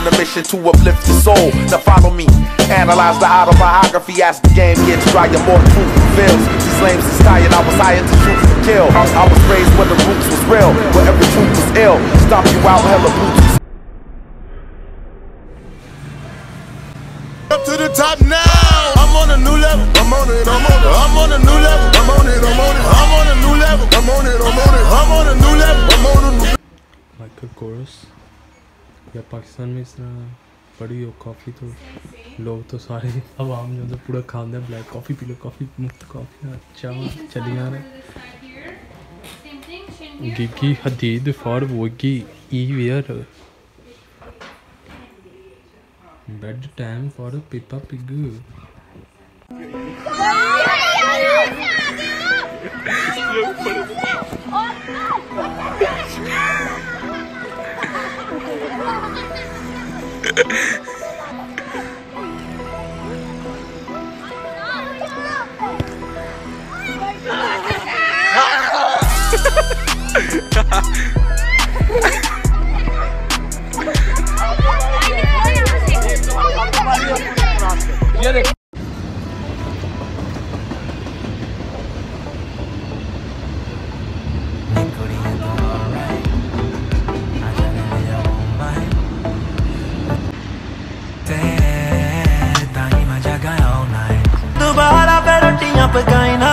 on a mission to uplift the soul. Now follow me, analyze the autobiography as the game gets drier, more truth reveals. These lames is tired, I was hired to shoot and kill. I was raised when the roots was real, where every truth was ill. Stomp you out, hella boots. Up to the top now. I'm on a new level. I'm on it. I'm on it. I'm on a new level. I'm on it. I'm on it. I'm on a new level. I'm on it. I'm on it. I'm on a new level. I'm on a new. Michael Chorus. या पाकिस्तान में इस तरह बड़ी हो coffee तो लोग तो सारे आवाम जो पूरा खाते हैं ब्लैक कॉफ़ी पी लो कॉफ़ी मुफ्त कॉफ़ी अच्छा चली जा रहे गिगी हदीद फॉर वोगी ई wear bed time for Peppa Pig दोबारा पे रोटियां पकाई ना